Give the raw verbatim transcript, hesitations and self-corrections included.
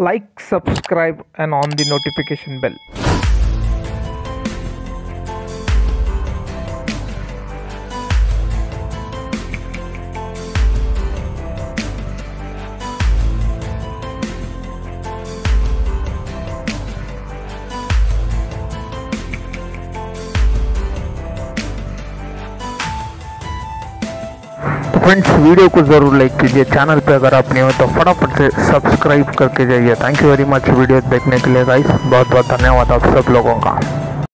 Like, subscribe and on the notification bell. Friends, video को ज़रूर like कीजिए। Channel पे अगर आप नहीं हो तो फटाफट से सब्सक्राइब करके जाइए। Thank you very much video देखने के लिए गाइस। बहुत बहुत धन्यवाद आप सब लोगों का।